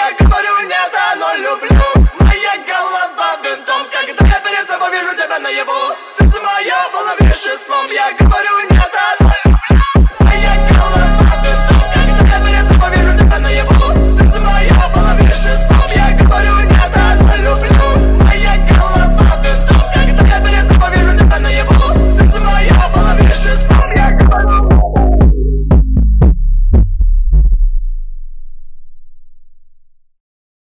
я говорю нет, но люблю. Моя голова винтом, когда я перед собой вижу тебя наяву. Сердце мое было веществом, я говорю нет.